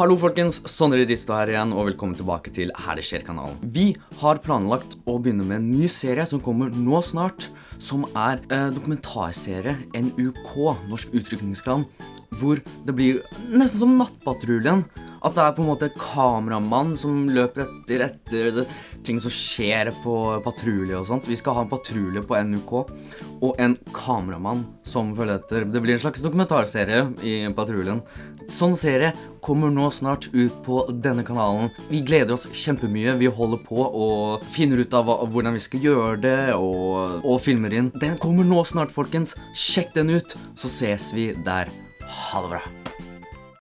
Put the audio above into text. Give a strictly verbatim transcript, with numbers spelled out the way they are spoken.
Hallo folkens, Sondre Risto her igjen, og velkommen tilbake til Her det skjer-kanalen. Vi har planlagt å begynne med en ny serie som kommer nå snart, som er eh, dokumentarserie N U K, Norsk Utrykningsklan, hvor det blir nesten som Nattpatruljen, at det er på en måte kameramann som løper etter etter det, ting som skjer på patrulje og sånt. Vi skal ha en patrulje på N U K, og en kameramann som følger etter. Det blir en slags dokumentarserie i patruljen. Sånn serie kommer nå snart ut på denne kanalen. Vi gleder oss kjempemye. Vi holder på og finner ut av hva, hvordan vi skal gjøre det, og, og filmer inn. Den kommer nå snart, folkens. Sjekk den ut, så ses vi der. Ha det bra.